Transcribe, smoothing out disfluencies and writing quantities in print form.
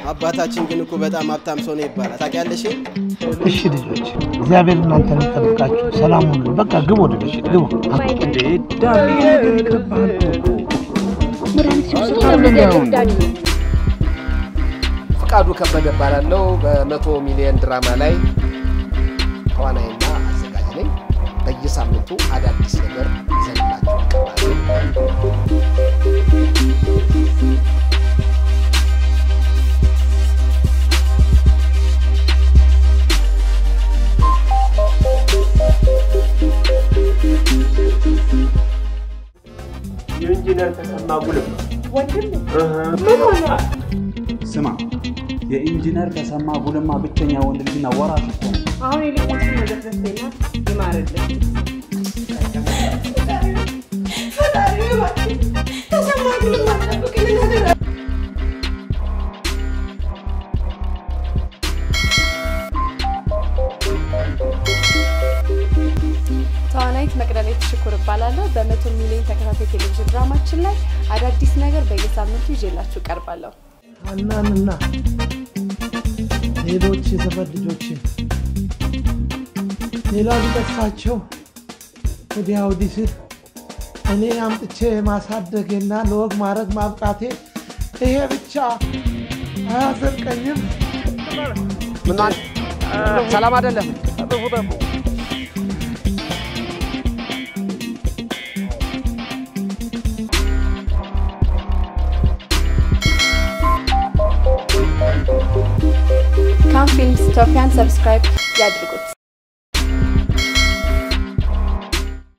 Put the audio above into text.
አባታችን ግን እኮ በጣም ሀብታም ሰው ነው ይባላል ታውቂያለሽ እሺ ልጆች እግዚአብሔር እናንተን ይጠብቃችሁ ሰላም ሁኑ በቃ ግቡ ወደ ቤት ግቡ እንዴ ዳኒ ነገር ይከባል ፍቃዱ ከበደ ባላለው በ100 ሚሊዮን ድራማ ላይ ተዋናይና አዘጋጅ ነኝ በየሳምንቱ አዳዲስ ነገር ይዘንላችሁ የኢንጂነር ተሰማ ጉልም ወንድም ምን ሆነ ስማ የኢንጂነር ተሰማ ጉልማ ብቸኛ ወንድ ልጅና ወራሽ እኮ አሁን ይልቁንስ መደረሰና ይማርልህ ተሰማ ጉልማ ተበቀለ ነገር ታናይት መቅደላዊት ሽኩር ባላለው በ100 ሚሊዮን ተከታታይ ቴሌቪዥን ድራማችን ላይ አዳዲስ ነገር በየሳምንቱ ይዤላችሁ ቀርባለሁ አናንና ሌሎች የዘመድ ልጆችን ሌላ ሊጠፋቸው ወዲያው ዲስል እኔ አምጥቼ ማሳደግና ለወግ ማረግ ማብቃቴ ይሄ ብቻ አያዘልቀኝም ምን ሰላም አይደለም Come Films Ethiopian subscribe ያድርጉት